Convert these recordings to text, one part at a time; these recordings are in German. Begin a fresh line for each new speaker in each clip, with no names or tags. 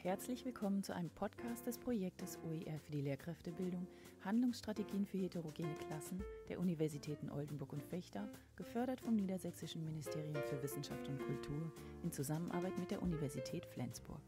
Herzlich willkommen zu einem Podcast des Projektes OER für die Lehrkräftebildung, Handlungsstrategien für heterogene Klassen der Universitäten Oldenburg und Vechta, gefördert vom Niedersächsischen Ministerium für Wissenschaft und Kultur in Zusammenarbeit mit der Universität Flensburg.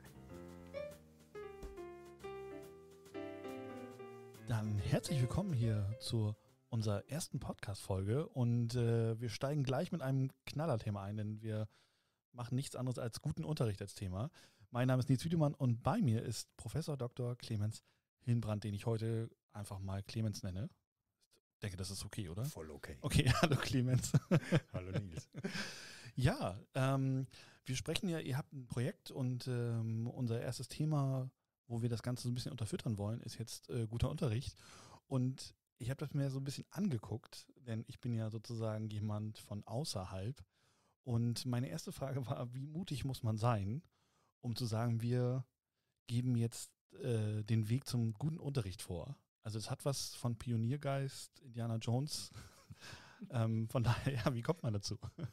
Dann herzlich willkommen hier zu unserer ersten Podcast-Folge und wir steigen gleich mit einem Knallerthema ein, denn wir machen nichts anderes als guten Unterricht als Thema. Mein Name ist Nils Wiedemann und bei mir ist Professor Dr. Clemens Hillenbrand, den ich heute einfach mal Clemens nenne. Ich denke, das ist okay, oder?
Voll okay.
Okay, hallo Clemens.
Hallo Nils.
Ja, wir sprechen ja, ihr habt ein Projekt und unser erstes Thema, wo wir das Ganze so ein bisschen unterfüttern wollen, ist jetzt guter Unterricht. Und ich habe das mir so ein bisschen angeguckt, denn ich bin ja sozusagen jemand von außerhalb. Und meine erste Frage war, wie mutig muss man sein, um zu sagen, wir geben jetzt den Weg zum guten Unterricht vor. Also es hat was von Pioniergeist, Indiana Jones. Von daher, ja, wie kommt man dazu?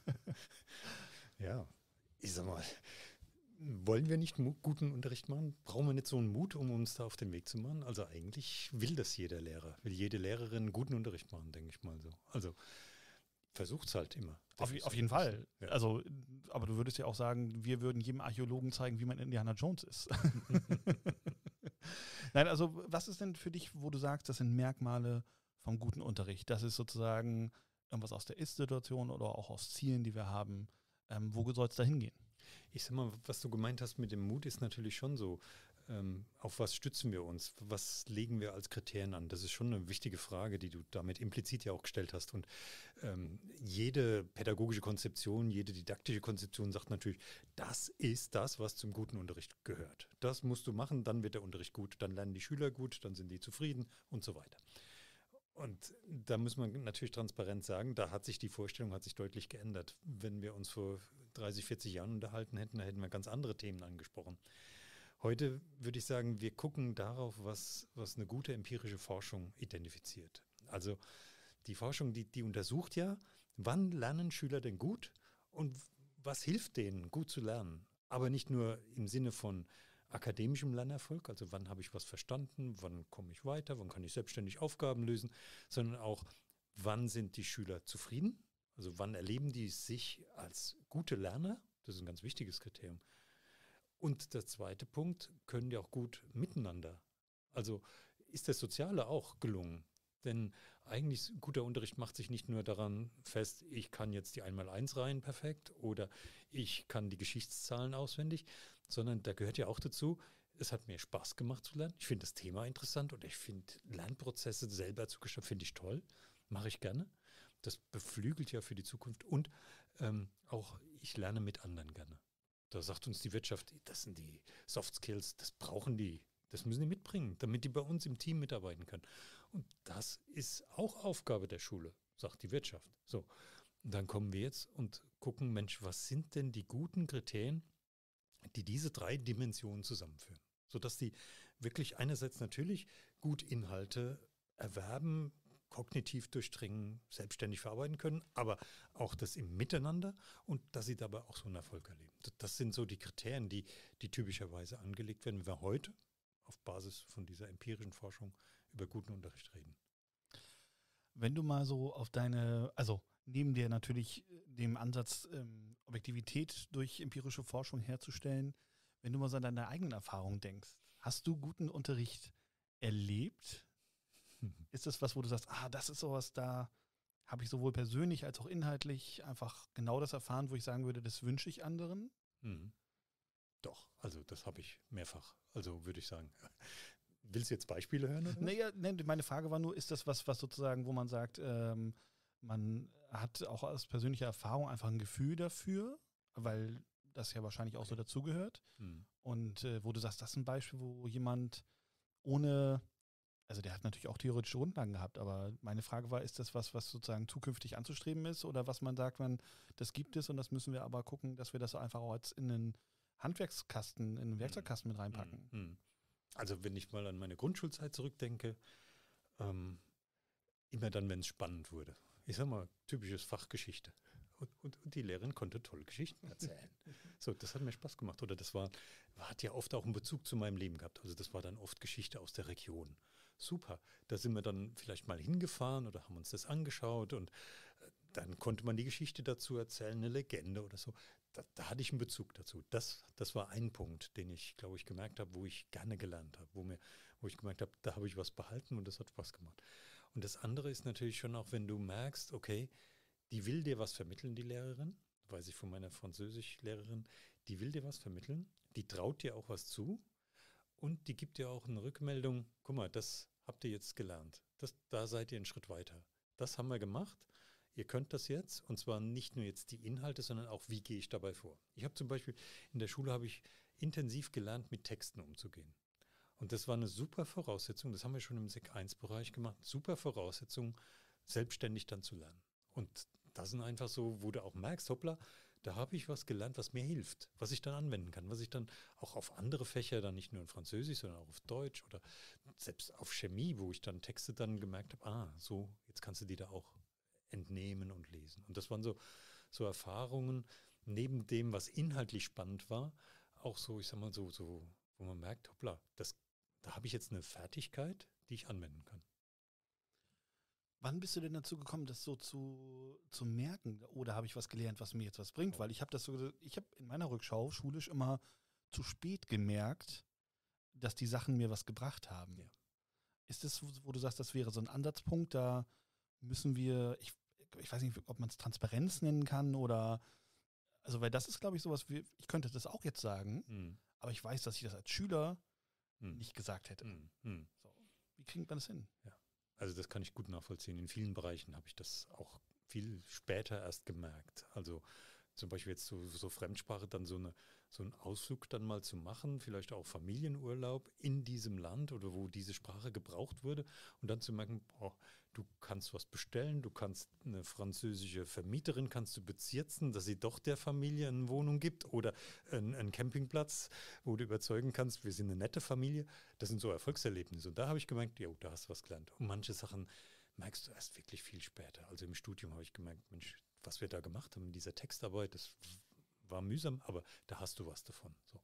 Ja, ich sag mal, wollen wir nicht guten Unterricht machen? Brauchen wir nicht so einen Mut, um uns da auf den Weg zu machen? Also eigentlich will das jeder Lehrer, will jede Lehrerin guten Unterricht machen, denke ich mal so. Also versucht es halt immer.
Auf jeden Fall.
Ja.
Also, aber du würdest ja auch sagen, wir würden jedem Archäologen zeigen, wie man Indiana Jones ist. Nein, also was ist denn für dich, wo du sagst, das sind Merkmale vom guten Unterricht? Das ist sozusagen irgendwas aus der Ist-Situation oder auch aus Zielen, die wir haben. Wo soll es da hingehen?
Ich sag mal, was du gemeint hast mit dem Mut ist natürlich schon so. Auf was stützen wir uns? Was legen wir als Kriterien an? Das ist schon eine wichtige Frage, die du damit implizit ja auch gestellt hast. Und jede pädagogische Konzeption, jede didaktische Konzeption sagt natürlich, das ist das, was zum guten Unterricht gehört. Das musst du machen, dann wird der Unterricht gut, dann lernen die Schüler gut, dann sind die zufrieden und so weiter. Und da muss man natürlich transparent sagen, da hat sich die Vorstellung deutlich geändert. Wenn wir uns vor 30, 40 Jahren unterhalten hätten, da hätten wir ganz andere Themen angesprochen. Heute würde ich sagen, wir gucken darauf, was eine gute empirische Forschung identifiziert. Also die Forschung, die untersucht ja, wann lernen Schüler denn gut und was hilft denen, gut zu lernen. Aber nicht nur im Sinne von akademischem Lernerfolg, also wann habe ich was verstanden, wann komme ich weiter, wann kann ich selbstständig Aufgaben lösen, sondern auch, wann sind die Schüler zufrieden, also wann erleben die sich als gute Lerner, das ist ein ganz wichtiges Kriterium. Und der zweite Punkt, können die auch gut miteinander. Also ist das Soziale auch gelungen? Denn eigentlich guter Unterricht macht sich nicht nur daran fest, ich kann jetzt die 1x1-Reihen perfekt oder ich kann die Geschichtszahlen auswendig, sondern da gehört ja auch dazu, es hat mir Spaß gemacht zu lernen. Ich finde das Thema interessant und ich finde Lernprozesse selber zu gestalten, finde ich toll, mache ich gerne. Das beflügelt ja für die Zukunft und auch ich lerne mit anderen gerne. Da sagt uns die Wirtschaft, das sind die Soft Skills, das brauchen die, das müssen die mitbringen, damit die bei uns im Team mitarbeiten können. Und das ist auch Aufgabe der Schule, sagt die Wirtschaft. So, und dann kommen wir jetzt und gucken, Mensch, was sind denn die guten Kriterien, die diese 3 Dimensionen zusammenführen, sodass die wirklich einerseits natürlich gut Inhalte erwerben, kognitiv durchdringen, selbstständig verarbeiten können, aber auch das im Miteinander und dass sie dabei auch so einen Erfolg erleben. Das sind so die Kriterien, die typischerweise angelegt werden, wenn wir heute auf Basis von dieser empirischen Forschung über guten Unterricht reden.
Wenn du mal so auf also neben dir natürlich dem Ansatz, Objektivität durch empirische Forschung herzustellen, wenn du mal so an deine eigenen Erfahrungen denkst, hast du guten Unterricht erlebt? Ist das was, wo du sagst, das ist sowas, da habe ich sowohl persönlich als auch inhaltlich einfach genau das erfahren, wo ich sagen würde, das wünsche ich anderen?
Mhm. Doch, also das habe ich mehrfach, also würde ich sagen. Willst du jetzt Beispiele hören? Oder?
Naja, meine Frage war nur, ist das was sozusagen, wo man sagt, man hat auch aus persönlicher Erfahrung einfach ein Gefühl dafür, weil das ja wahrscheinlich auch so dazugehört. Und wo du sagst, das ist ein Beispiel, wo jemand ohne, also der hat natürlich auch theoretische Grundlagen gehabt, aber meine Frage war, ist das was sozusagen zukünftig anzustreben ist oder was man sagt, das gibt es und das müssen wir aber gucken, dass wir das einfach auch jetzt in einen Handwerkskasten, in einen Werkzeugkasten mit reinpacken?
Also wenn ich mal an meine Grundschulzeit zurückdenke, immer dann, wenn es spannend wurde. Ich sag mal, typisches Fach Geschichte. Und die Lehrerin konnte tolle Geschichten erzählen. So, das hat mir Spaß gemacht. Oder hat ja oft auch einen Bezug zu meinem Leben gehabt. Also das war dann oft Geschichte aus der Region. Super. Da sind wir dann vielleicht mal hingefahren oder haben uns das angeschaut und dann konnte man die Geschichte dazu erzählen, eine Legende oder so. Da hatte ich einen Bezug dazu. Das war ein Punkt, den ich, glaube ich, gemerkt habe, wo ich gerne gelernt habe, wo ich gemerkt habe, da habe ich was behalten und das hat Spaß gemacht. Und das andere ist natürlich schon auch, wenn du merkst, okay, die will dir was vermitteln, die Lehrerin, weiß ich von meiner Französischlehrerin, die will dir was vermitteln, die traut dir auch was zu und die gibt dir auch eine Rückmeldung, guck mal, das habt ihr jetzt gelernt, da seid ihr einen Schritt weiter. Das haben wir gemacht, ihr könnt das jetzt und zwar nicht nur jetzt die Inhalte, sondern auch, wie gehe ich dabei vor. Ich habe zum Beispiel, in der Schule habe ich intensiv gelernt, mit Texten umzugehen. Und das war eine super Voraussetzung, das haben wir schon im Sek-1-Bereich gemacht, super Voraussetzung, selbstständig dann zu lernen. Und das sind einfach so, wo du auch merkst, hoppla, da habe ich was gelernt, was mir hilft, was ich dann anwenden kann, was ich dann auch auf andere Fächer, dann nicht nur in Französisch, sondern auch auf Deutsch oder selbst auf Chemie, wo ich dann Texte dann gemerkt habe, so, jetzt kannst du die da auch entnehmen und lesen. Und das waren so Erfahrungen, neben dem, was inhaltlich spannend war, auch so, ich sag mal so, wo man merkt, hoppla, da habe ich jetzt eine Fertigkeit, die ich anwenden kann.
Wann bist du denn dazu gekommen, das so zu merken? Oder habe ich was gelernt, was mir jetzt was bringt? Weil ich habe in meiner Rückschau schulisch immer zu spät gemerkt, dass die Sachen mir was gebracht haben.
Ja.
Ist das, wo du sagst, das wäre so ein Ansatzpunkt, da müssen wir, ich weiß nicht, ob man es Transparenz nennen kann oder, also weil das ist, glaube ich, sowas, ich könnte das auch jetzt sagen, aber ich weiß, dass ich das als Schüler nicht gesagt hätte. So. Wie kriegt man das hin?
Ja. Also das kann ich gut nachvollziehen. In vielen Bereichen habe ich das auch viel später erst gemerkt. Also zum Beispiel jetzt so Fremdsprache, dann so einen Ausflug dann mal zu machen, vielleicht auch Familienurlaub in diesem Land oder wo diese Sprache gebraucht wurde und dann zu merken, du kannst was bestellen, du kannst eine französische Vermieterin kannst du bezirzen, dass sie doch der Familie eine Wohnung gibt oder einen Campingplatz, wo du überzeugen kannst, wir sind eine nette Familie. Das sind so Erfolgserlebnisse. Und da habe ich gemerkt, da hast du was gelernt. Und manche Sachen merkst du erst wirklich viel später. Also im Studium habe ich gemerkt, Mensch, was wir da gemacht haben in dieser Textarbeit, das war mühsam, aber da hast du was davon. So.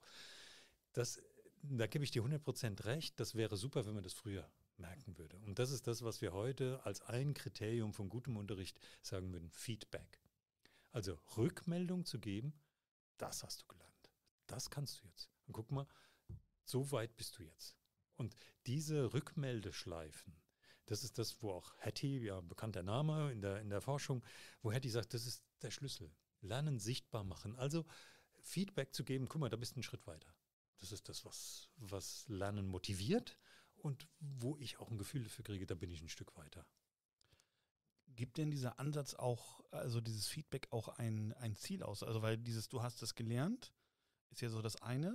Da gebe ich dir 100% recht, das wäre super, wenn man das früher merken würde. Und das ist das, was wir heute als ein Kriterium von gutem Unterricht sagen würden, Feedback. Also Rückmeldung zu geben, das hast du gelernt. Das kannst du jetzt. Und guck mal, so weit bist du jetzt. Und diese Rückmeldeschleifen, das ist das, wo auch Hattie, ja bekannter Name in der Forschung, wo Hattie sagt, das ist der Schlüssel. Lernen, sichtbar machen. Also Feedback zu geben, guck mal, da bist du einen Schritt weiter. Das ist das, was Lernen motiviert und wo ich auch ein Gefühl dafür kriege, da bin ich ein Stück weiter.
Gibt denn dieser Ansatz auch, also dieses Feedback auch ein Ziel aus? Also weil du hast das gelernt, ist ja so das eine.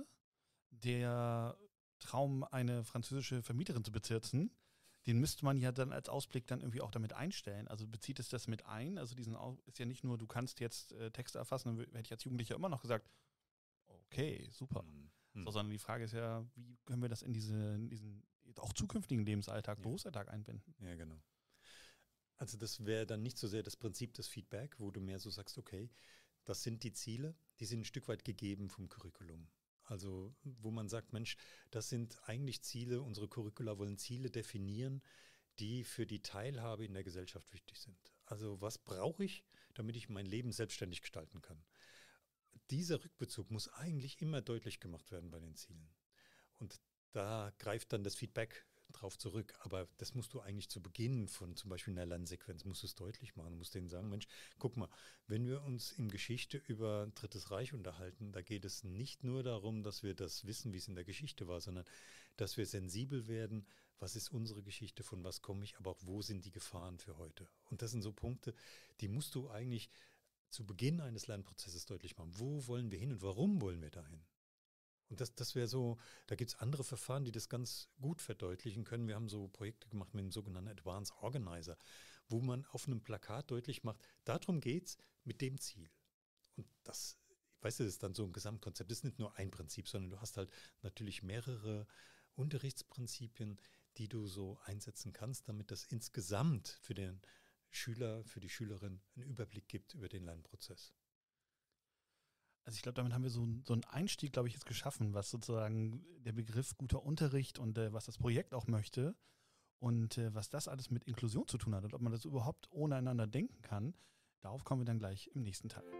Der Traum, eine französische Vermieterin zu bezirzen, den müsste man ja dann als Ausblick dann irgendwie auch damit einstellen. Also bezieht es das mit ein? Also ist ja nicht nur, du kannst jetzt Texte erfassen, dann hätte ich als Jugendlicher immer noch gesagt, okay, super. So, sondern die Frage ist ja, wie können wir das in diesen auch zukünftigen Lebensalltag, Berufsalltag einbinden?
Ja, genau. Also das wäre dann nicht so sehr das Prinzip des Feedback, wo du mehr so sagst, okay, das sind die Ziele, die sind ein Stück weit gegeben vom Curriculum. Also wo man sagt, Mensch, das sind eigentlich Ziele, unsere Curricula wollen Ziele definieren, die für die Teilhabe in der Gesellschaft wichtig sind. Also was brauche ich, damit ich mein Leben selbstständig gestalten kann? Dieser Rückbezug muss eigentlich immer deutlich gemacht werden bei den Zielen. Und da greift dann das Feedback drauf zurück. Aber das musst du eigentlich zu Beginn von zum Beispiel einer Lernsequenz, musst du es deutlich machen. Du musst denen sagen, Mensch, guck mal, wenn wir uns in Geschichte über Drittes Reich unterhalten, da geht es nicht nur darum, dass wir das wissen, wie es in der Geschichte war, sondern dass wir sensibel werden, was ist unsere Geschichte, von was komme ich, aber auch wo sind die Gefahren für heute. Und das sind so Punkte, die musst du eigentlich zu Beginn eines Lernprozesses deutlich machen. Wo wollen wir hin und warum wollen wir dahin? Und das wäre so, da gibt es andere Verfahren, die das ganz gut verdeutlichen können. Wir haben so Projekte gemacht mit dem sogenannten Advanced Organizer, wo man auf einem Plakat deutlich macht, darum geht es mit dem Ziel. Und das, weißt du, das ist dann so ein Gesamtkonzept. Das ist nicht nur ein Prinzip, sondern du hast halt natürlich mehrere Unterrichtsprinzipien, die du so einsetzen kannst, damit das insgesamt für den Schüler, für die Schülerin einen Überblick gibt über den Lernprozess.
Also ich glaube, damit haben wir so einen Einstieg, glaube ich, jetzt geschaffen, was sozusagen der Begriff guter Unterricht und was das Projekt auch möchte und was das alles mit Inklusion zu tun hat und ob man das überhaupt ohne einander denken kann. Darauf kommen wir dann gleich im nächsten Teil.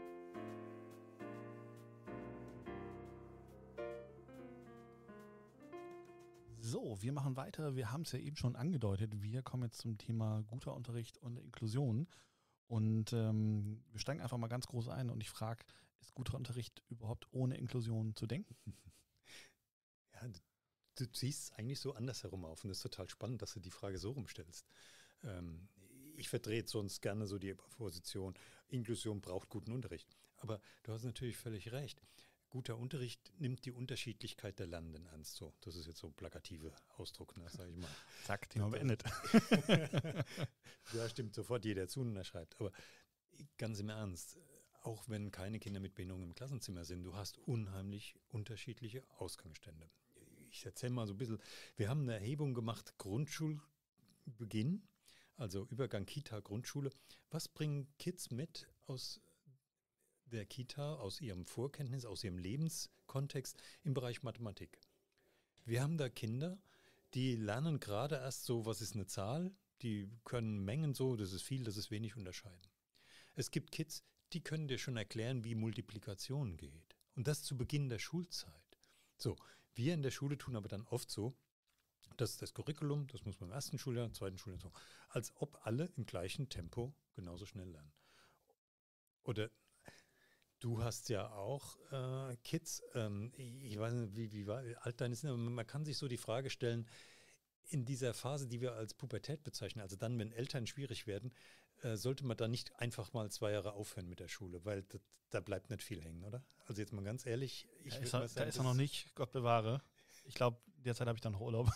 So, wir machen weiter. Wir haben es ja eben schon angedeutet. Wir kommen jetzt zum Thema guter Unterricht und Inklusion. Und wir steigen einfach mal ganz groß ein und ich frage, ist guter Unterricht überhaupt ohne Inklusion zu denken?
Ja, du ziehst es eigentlich so andersherum auf und es ist total spannend, dass du die Frage so rumstellst. Ich vertrete sonst gerne so die Position, Inklusion braucht guten Unterricht. Aber du hast natürlich völlig recht. Guter Unterricht nimmt die Unterschiedlichkeit der Lernenden ernst. So, das ist jetzt so ein plakative Ausdruck, ne, sage ich mal.
Zack, Thema beendet.
Ja, stimmt, sofort jeder zu und er schreibt. Aber ganz im Ernst, auch wenn keine Kinder mit Behinderung im Klassenzimmer sind, du hast unheimlich unterschiedliche Ausgangsstände. Ich erzähle mal so ein bisschen, wir haben eine Erhebung gemacht, Grundschulbeginn, also Übergang Kita, Grundschule. Was bringen Kids mit aus der Kita, aus ihrem Vorkenntnis, aus ihrem Lebenskontext im Bereich Mathematik? Wir haben da Kinder, die lernen gerade erst so, was ist eine Zahl, die können Mengen so, das ist viel, das ist wenig unterscheiden. Es gibt Kids, die können dir schon erklären, wie Multiplikation geht. Und das zu Beginn der Schulzeit. So, wir in der Schule tun aber dann oft so, dass das Curriculum, das muss man im ersten Schuljahr, im zweiten Schuljahr so, als ob alle im gleichen Tempo genauso schnell lernen. Oder du hast ja auch Kids, ich weiß nicht, wie alt deine sind, aber man kann sich so die Frage stellen, in dieser Phase, die wir als Pubertät bezeichnen, also dann, wenn Eltern schwierig werden, sollte man da nicht einfach mal 2 Jahre aufhören mit der Schule, weil da bleibt nicht viel hängen, oder? Also jetzt mal ganz ehrlich.
Da ist er noch nicht, Gott bewahre. Ich glaube, derzeit habe ich dann noch Urlaub.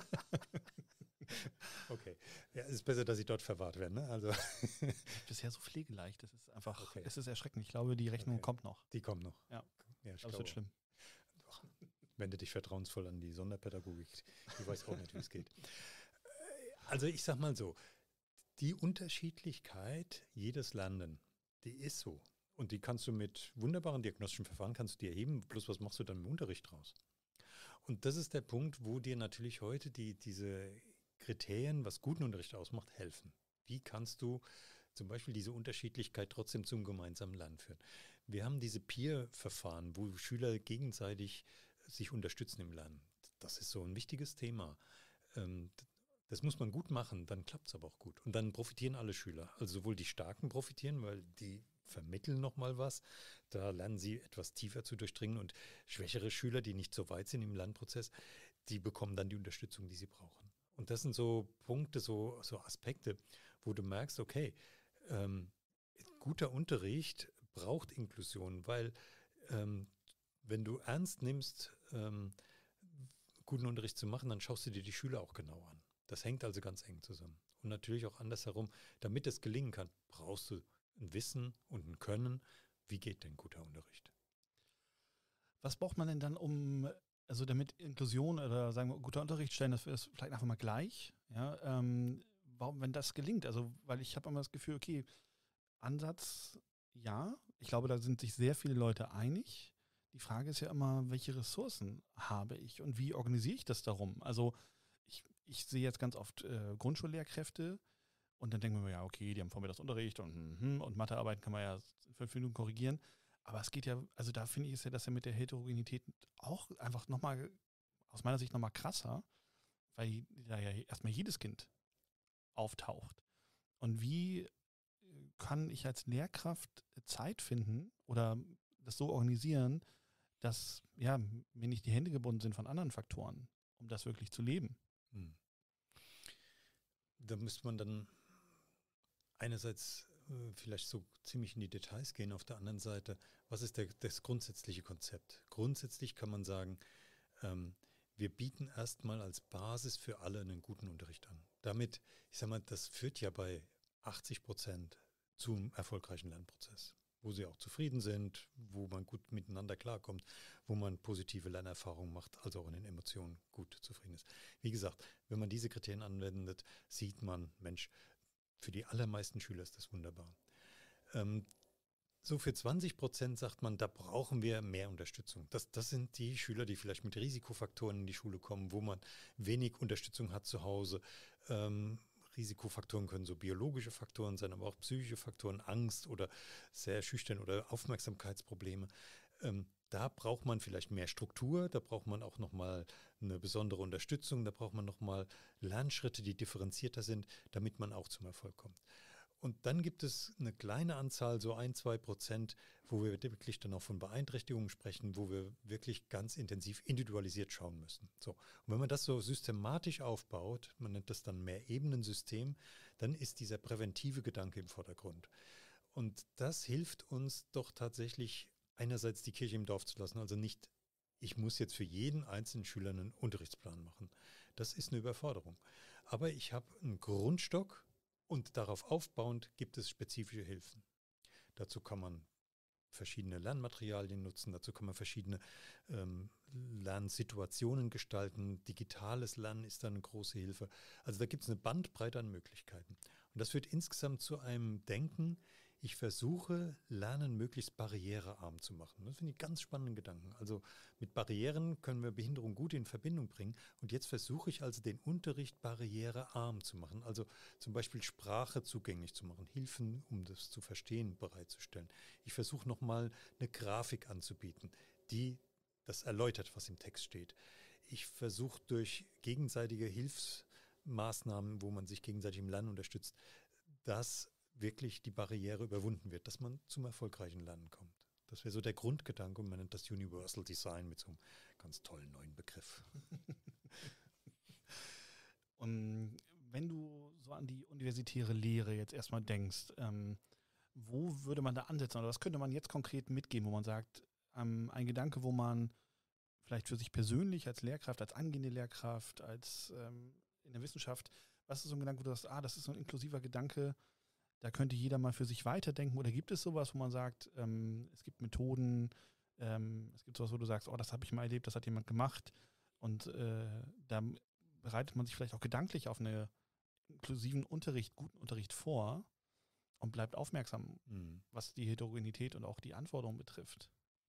Okay, ja, es ist besser, dass sie dort verwahrt werden, ne? Also
bisher so pflegeleicht, das ist einfach,
okay.
Es ist erschreckend. Ich glaube, die Rechnung kommt noch.
Die kommen noch.
Ja,
ich
glaube, es wird schlimm.
Doch. Wende dich vertrauensvoll an die Sonderpädagogik. Ich weiß auch nicht, wie es geht. Also ich sag mal so, die Unterschiedlichkeit jedes Lernenden, die ist so. Und die kannst du mit wunderbaren diagnostischen Verfahren kannst du dir erheben, bloß was machst du dann im Unterricht draus? Und das ist der Punkt, wo dir natürlich heute diese Kriterien, was guten Unterricht ausmacht, helfen. Wie kannst du zum Beispiel diese Unterschiedlichkeit trotzdem zum gemeinsamen Lernen führen? Wir haben diese Peer-Verfahren, wo Schüler gegenseitig sich unterstützen im Lernen. Das ist so ein wichtiges Thema. Das muss man gut machen, dann klappt es aber auch gut. Und dann profitieren alle Schüler. Also sowohl die Starken profitieren, weil die vermitteln nochmal was. Da lernen sie etwas tiefer zu durchdringen. Und schwächere Schüler, die nicht so weit sind im Lernprozess, die bekommen dann die Unterstützung, die sie brauchen. Und das sind so Punkte, so Aspekte, wo du merkst, okay, guter Unterricht braucht Inklusion, weil wenn du ernst nimmst, guten Unterricht zu machen, dann schaust du dir die Schüler auch genau an. Das hängt also ganz eng zusammen. Und natürlich auch andersherum, damit es gelingen kann, brauchst du ein Wissen und ein Können. Wie geht denn guter Unterricht?
Was braucht man denn dann, also damit Inklusion oder sagen wir guter Unterricht stellen, das ist vielleicht einfach mal gleich, ja, warum, wenn das gelingt? Also, weil ich habe immer das Gefühl, okay, Ansatz, ja, ich glaube, da sind sich sehr viele Leute einig. Die Frage ist ja immer, welche Ressourcen habe ich und wie organisiere ich das darum? Also ich sehe jetzt ganz oft Grundschullehrkräfte und dann denken wir, ja, okay, die haben Vormittagsunterricht und Mathearbeiten kann man ja in 5 Minuten korrigieren. Aber es geht ja, also da finde ich es ja, dass er mit der Heterogenität auch einfach nochmal, aus meiner Sicht nochmal krasser, weil da ja erstmal jedes Kind auftaucht. Und wie kann ich als Lehrkraft Zeit finden oder das so organisieren, dass ja, mir nicht die Hände gebunden sind von anderen Faktoren, um das wirklich zu leben?
Da müsste man dann einerseits vielleicht so ziemlich in die Details gehen, auf der anderen Seite, was ist das grundsätzliche Konzept? Grundsätzlich kann man sagen, wir bieten erstmal als Basis für alle einen guten Unterricht an. Damit, ich sage mal, das führt ja bei 80% zum erfolgreichen Lernprozess, wo sie auch zufrieden sind, wo man gut miteinander klarkommt, wo man positive Lernerfahrungen macht, also auch in den Emotionen gut zufrieden ist. Wie gesagt, wenn man diese Kriterien anwendet, sieht man, Mensch, Für die allermeisten Schüler ist das wunderbar. So für 20% sagt man, da brauchen wir mehr Unterstützung. Das sind die Schüler, die vielleicht mit Risikofaktoren in die Schule kommen, wo man wenig Unterstützung hat zu Hause. Risikofaktoren können so biologische Faktoren sein, aber auch psychische Faktoren, Angst oder sehr schüchtern oder Aufmerksamkeitsprobleme. Da braucht man vielleicht mehr Struktur, da braucht man auch nochmal eine besondere Unterstützung, da braucht man nochmal Lernschritte, die differenzierter sind, damit man auch zum Erfolg kommt. Und dann gibt es eine kleine Anzahl, so 1-2%, wo wir wirklich dann auch von Beeinträchtigungen sprechen, wo wir wirklich ganz intensiv individualisiert schauen müssen. So. Und wenn man das so systematisch aufbaut, man nennt das dann Mehrebenensystem, dann ist dieser präventive Gedanke im Vordergrund. Und das hilft uns doch tatsächlich, einerseits die Kirche im Dorf zu lassen, also nicht, ich muss jetzt für jeden einzelnen Schüler einen Unterrichtsplan machen. Das ist eine Überforderung. Aber ich habe einen Grundstock, und darauf aufbauend gibt es spezifische Hilfen. Dazu kann man verschiedene Lernmaterialien nutzen, dazu kann man verschiedene Lernsituationen gestalten. Digitales Lernen ist dann eine große Hilfe. Also da gibt es eine Bandbreite an Möglichkeiten. Und das führt insgesamt zu einem Denken, ich versuche, Lernen möglichst barrierearm zu machen. Das finde ich ganz spannenden Gedanken. Also mit Barrieren können wir Behinderung gut in Verbindung bringen. Und jetzt versuche ich also den Unterricht barrierearm zu machen. Also zum Beispiel Sprache zugänglich zu machen, Hilfen, um das zu verstehen, bereitzustellen. Ich versuche nochmal eine Grafik anzubieten, die das erläutert, was im Text steht. Ich versuche durch gegenseitige Hilfsmaßnahmen, wo man sich gegenseitig im Lernen unterstützt, dass wirklich die Barriere überwunden wird, dass man zum erfolgreichen Lernen kommt. Das wäre so der Grundgedanke und man nennt das Universal Design mit so einem ganz tollen neuen Begriff.
Und wenn du so an die universitäre Lehre jetzt erstmal denkst, wo würde man da ansetzen oder was könnte man jetzt konkret mitgeben, wo man sagt, ein Gedanke, wo man vielleicht für sich persönlich als Lehrkraft, als angehende Lehrkraft, als in der Wissenschaft, was ist so ein Gedanke, wo du sagst, das ist so ein inklusiver Gedanke, da könnte jeder mal für sich weiterdenken, oder gibt es sowas, wo man sagt, es gibt Methoden, es gibt sowas, wo du sagst, das habe ich mal erlebt, das hat jemand gemacht und da bereitet man sich vielleicht auch gedanklich auf einen inklusiven Unterricht, guten Unterricht vor und bleibt aufmerksam, was die Heterogenität und auch die Anforderungen betrifft.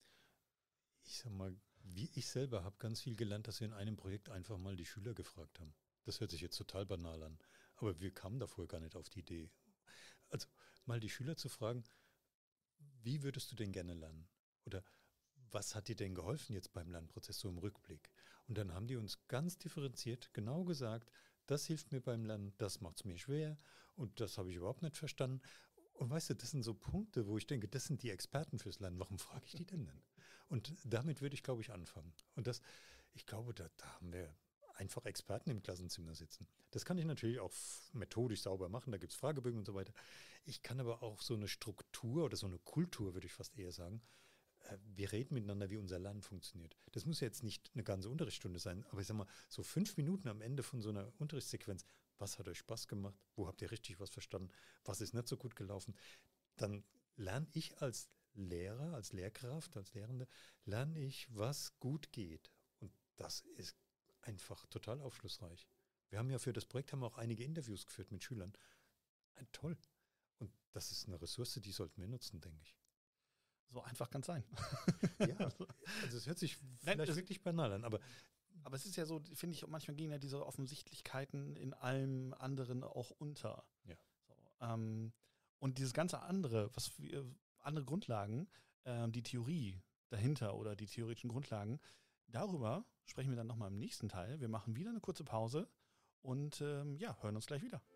Ich sag mal, wie ich selber habe ganz viel gelernt, dass wir in einem Projekt einfach mal die Schüler gefragt haben. Das hört sich jetzt total banal an, aber wir kamen davor gar nicht auf die Idee. Also mal die Schüler zu fragen, wie würdest du denn gerne lernen? Oder was hat dir denn geholfen jetzt beim Lernprozess so im Rückblick? Und dann haben die uns ganz differenziert genau gesagt, das hilft mir beim Lernen, das macht es mir schwer und das habe ich überhaupt nicht verstanden. Und weißt du, das sind so Punkte, wo ich denke, das sind die Experten fürs Lernen, warum frage ich die denn? Und damit würde ich, glaube ich, anfangen. Und das, ich glaube, da haben wir einfach Experten im Klassenzimmer sitzen. Das kann ich natürlich auch methodisch sauber machen, da gibt es Fragebögen und so weiter. Ich kann aber auch so eine Struktur oder so eine Kultur, würde ich fast eher sagen, wir reden miteinander, wie unser Lernen funktioniert. Das muss ja jetzt nicht eine ganze Unterrichtsstunde sein, aber ich sag mal, so 5 Minuten am Ende von so einer Unterrichtssequenz, was hat euch Spaß gemacht? Wo habt ihr richtig was verstanden? Was ist nicht so gut gelaufen? Dann lerne ich als Lehrer, als Lehrkraft, als Lehrende, lerne ich, was gut geht. Und das ist einfach total aufschlussreich. Wir haben ja für das Projekt auch einige Interviews geführt mit Schülern. Toll. Und das ist eine Ressource, die sollten wir nutzen, denke ich.
So einfach kann es sein.
Ja, also es hört sich vielleicht wirklich banal an, aber
es ist ja so, finde ich, manchmal gehen ja diese Offensichtlichkeiten in allem anderen auch unter.
Ja.
So, und dieses ganze andere, andere Grundlagen, die Theorie dahinter oder die theoretischen Grundlagen, darüber sprechen wir dann nochmal im nächsten Teil. Wir machen wieder eine kurze Pause und hören uns gleich wieder.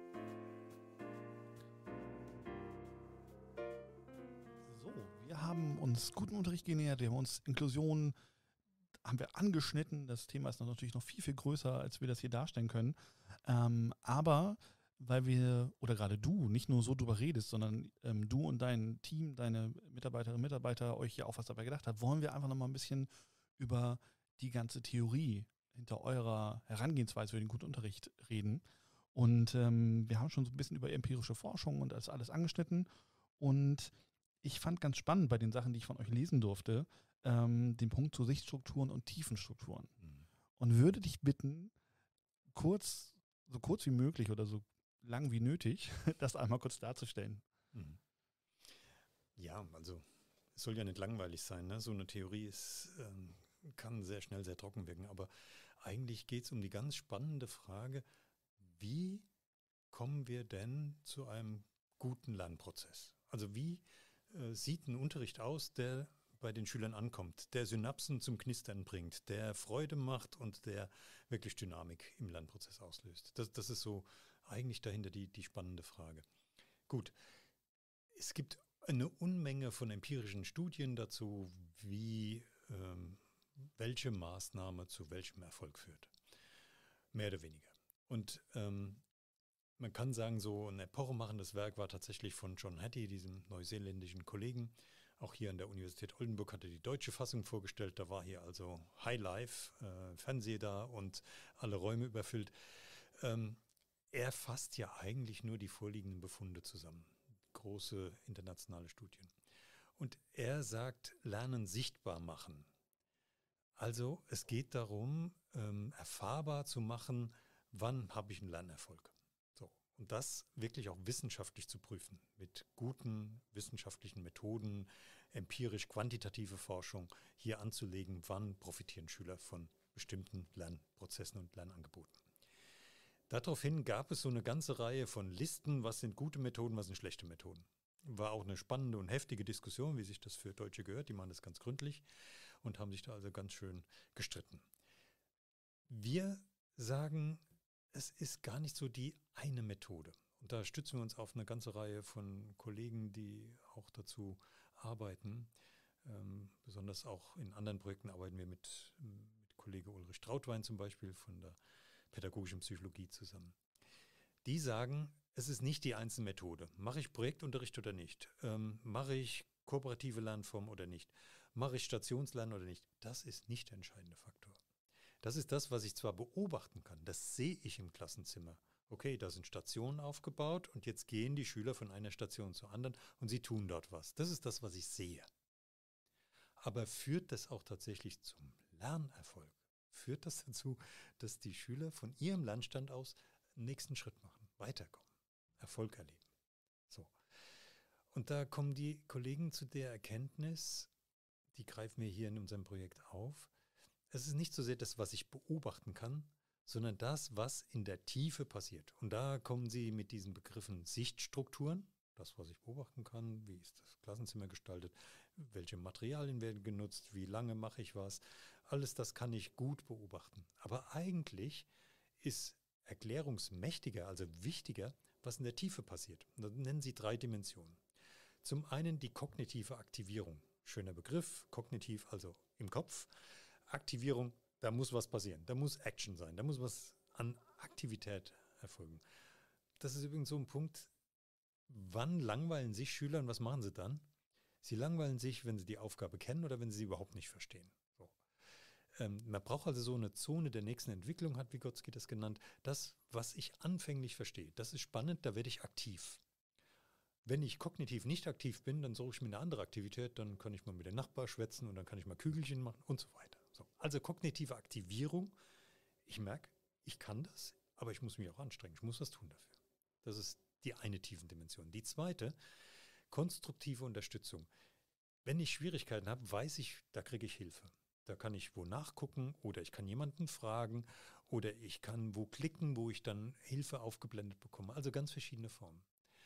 So, wir haben uns guten Unterricht genähert, wir haben uns Inklusion angeschnitten. Das Thema ist natürlich noch viel, viel größer, als wir das hier darstellen können. Aber weil wir, oder gerade du, nicht nur so drüber redest, sondern du und dein Team, deine Mitarbeiterinnen und Mitarbeiter euch ja auch was dabei gedacht habt, wollen wir einfach nochmal ein bisschen über die ganze Theorie hinter eurer Herangehensweise für den guten Unterricht reden. Und wir haben schon so ein bisschen über empirische Forschung und das alles angeschnitten. Und ich fand ganz spannend bei den Sachen, die ich von euch lesen durfte, den Punkt zu Sichtstrukturen und Tiefenstrukturen. Und würde dich bitten, so kurz wie möglich oder so lang wie nötig, das einmal kurz darzustellen.
Mhm. Ja, also es soll ja nicht langweilig sein. Ne? So eine Theorie kann sehr schnell sehr trocken wirken. Aber eigentlich geht es um die ganz spannende Frage, wie kommen wir denn zu einem guten Lernprozess? Also wie sieht ein Unterricht aus, der bei den Schülern ankommt, der Synapsen zum Knistern bringt, der Freude macht und der wirklich Dynamik im Lernprozess auslöst? Das ist so eigentlich dahinter die spannende Frage. Gut, es gibt eine Unmenge von empirischen Studien dazu, welche Maßnahme zu welchem Erfolg führt. Mehr oder weniger. Und man kann sagen, so ein epochemachendes Werk war tatsächlich von John Hattie, diesem neuseeländischen Kollegen. Auch hier an der Universität Oldenburg hat er die deutsche Fassung vorgestellt. Da war hier also Highlife, Fernseher da und alle Räume überfüllt. Er fasst ja eigentlich nur die vorliegenden Befunde zusammen. Große internationale Studien. Und er sagt, Lernen sichtbar machen. Also es geht darum, erfahrbar zu machen, wann habe ich einen Lernerfolg. So. Und das wirklich auch wissenschaftlich zu prüfen, mit guten wissenschaftlichen Methoden, empirisch quantitative Forschung hier anzulegen, wann profitieren Schüler von bestimmten Lernprozessen und Lernangeboten. Daraufhin gab es so eine ganze Reihe von Listen, was sind gute Methoden, was sind schlechte Methoden. War auch eine spannende und heftige Diskussion, wie sich das für Deutsche gehört. Die machen das ganz gründlich und haben sich da also ganz schön gestritten. Wir sagen, es ist gar nicht so die eine Methode. Und da stützen wir uns auf eine ganze Reihe von Kollegen, die auch dazu arbeiten. Besonders auch in anderen Projekten arbeiten wir mit Kollege Ulrich Trautwein zum Beispiel von der pädagogischen Psychologie zusammen. Die sagen, es ist nicht die einzelne Methode. Mache ich Projektunterricht oder nicht? Mache ich kooperative Lernform oder nicht? Mache ich Stationslernen oder nicht? Das ist nicht der entscheidende Faktor. Das ist das, was ich zwar beobachten kann. Das sehe ich im Klassenzimmer. Okay, da sind Stationen aufgebaut und jetzt gehen die Schüler von einer Station zur anderen und sie tun dort was. Das ist das, was ich sehe. Aber führt das auch tatsächlich zum Lernerfolg? Führt das dazu, dass die Schüler von ihrem Lernstand aus den nächsten Schritt machen, weiterkommen, Erfolg erleben? So. Und da kommen die Kollegen zu der Erkenntnis, die greifen wir hier in unserem Projekt auf. Es ist nicht so sehr das, was ich beobachten kann, sondern das, was in der Tiefe passiert. Und da kommen sie mit diesen Begriffen Sichtstrukturen, das, was ich beobachten kann, wie ist das Klassenzimmer gestaltet, welche Materialien werden genutzt, wie lange mache ich was. Alles das kann ich gut beobachten. Aber eigentlich ist erklärungsmächtiger, also wichtiger, was in der Tiefe passiert. Und das nennen sie 3 Dimensionen. Zum einen die kognitive Aktivierung. Schöner Begriff, kognitiv, also im Kopf. Aktivierung, da muss was passieren, da muss Action sein, da muss was an Aktivität erfolgen. Das ist übrigens so ein Punkt, wann langweilen sich Schüler und was machen sie dann? Sie langweilen sich, wenn sie die Aufgabe kennen oder wenn sie überhaupt nicht verstehen. So. Man braucht also so eine Zone der nächsten Entwicklung, hat Vygotsky das genannt. Das, was ich anfänglich verstehe, das ist spannend, da werde ich aktiv. Wenn ich kognitiv nicht aktiv bin, dann suche ich mir eine andere Aktivität, dann kann ich mal mit dem Nachbar schwätzen und dann kann ich mal Kügelchen machen und so weiter. So. Also kognitive Aktivierung, ich merke, ich kann das, aber ich muss mich auch anstrengen, ich muss was tun dafür. Das ist die eine Tiefendimension. Die zweite, konstruktive Unterstützung. Wenn ich Schwierigkeiten habe, weiß ich, da kriege ich Hilfe. Da kann ich wo nachgucken oder ich kann jemanden fragen oder ich kann wo klicken, wo ich dann Hilfe aufgeblendet bekomme. Also ganz verschiedene Formen.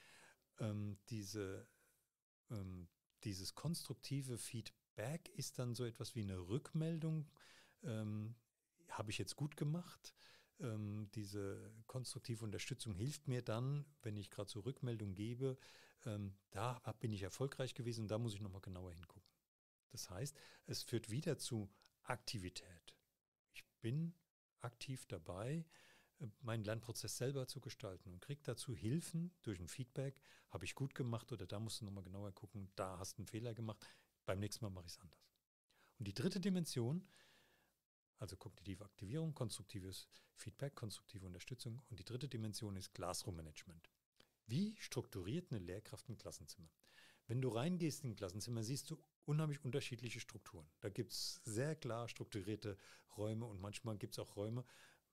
Dieses konstruktive Feedback ist dann so etwas wie eine Rückmeldung. Habe ich jetzt gut gemacht? Diese konstruktive Unterstützung hilft mir dann, wenn ich gerade so Rückmeldung gebe, da bin ich erfolgreich gewesen und da muss ich nochmal genauer hingucken. Das heißt, es führt wieder zu Aktivität. Ich bin aktiv dabei, meinen Lernprozess selber zu gestalten und kriege dazu Hilfen durch ein Feedback. Habe ich gut gemacht oder da musst du nochmal genauer gucken, da hast du einen Fehler gemacht, beim nächsten Mal mache ich es anders. Und die dritte Dimension, also kognitive Aktivierung, konstruktives Feedback, konstruktive Unterstützung und die dritte Dimension ist Classroom Management. Wie strukturiert eine Lehrkraft ein Klassenzimmer? Wenn du reingehst in ein Klassenzimmer, siehst du unheimlich unterschiedliche Strukturen. Da gibt es sehr klar strukturierte Räume und manchmal gibt es auch Räume,